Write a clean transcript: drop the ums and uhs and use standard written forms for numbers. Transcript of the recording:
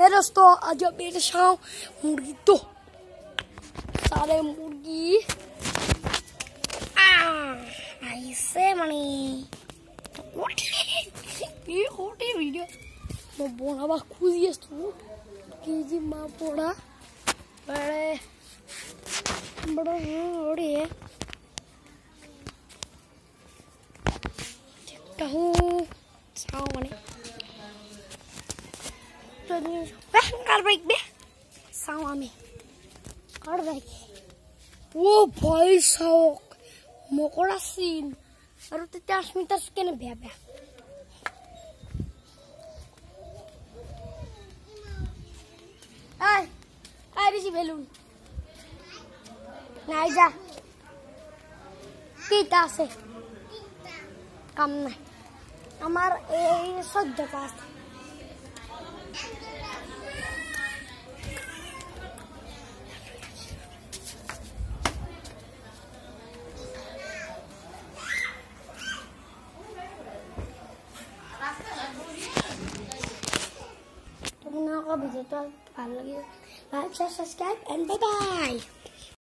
हे दोस्तों आज मेरे साथ मुर्गी तो सारे मुर्गी ऐसे मनी ये होटी वीडियो मैं बोला बा खुशी है तू कि जी मां बोला बड़े बड़ा होड़ी है tahu sao mà này कर बैठ बे sao mà mình कर बैठ वो भाई साहब मोकोड़ा सीन अरे तो 10 मिनट के ने बे बे आई बिसी बेलून नहीं जा पीता से कम नहीं हमार ए सद पास तुम ना का वीडियो तो अच्छा सब्सक्राइब एंड बाय बाय।